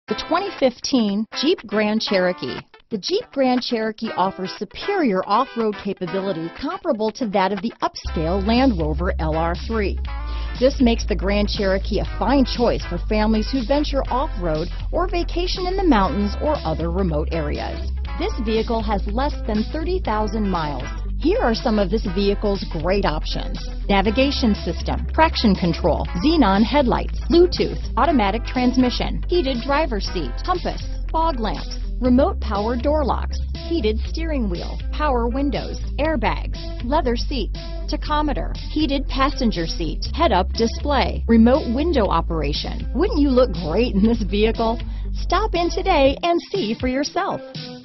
The 2015 Jeep Grand Cherokee. The Jeep Grand Cherokee offers superior off-road capability comparable to that of the upscale Land Rover LR3. This makes the Grand Cherokee a fine choice for families who venture off-road or vacation in the mountains or other remote areas. This vehicle has less than 30,000 miles. Here are some of this vehicle's great options: navigation system, traction control, Xenon headlights, Bluetooth, automatic transmission, heated driver's seat, compass, fog lamps, remote power door locks, heated steering wheel, power windows, airbags, leather seats, tachometer, heated passenger seat, head-up display, remote window operation. Wouldn't you look great in this vehicle? Stop in today and see for yourself.